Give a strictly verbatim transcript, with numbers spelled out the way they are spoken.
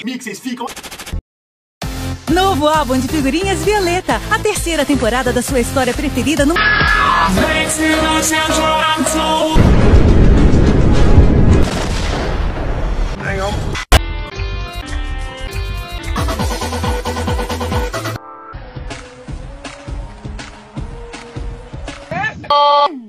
mixes ficam... Novo álbum de figurinhas Violeta, a terceira temporada da sua história preferida no... Oh!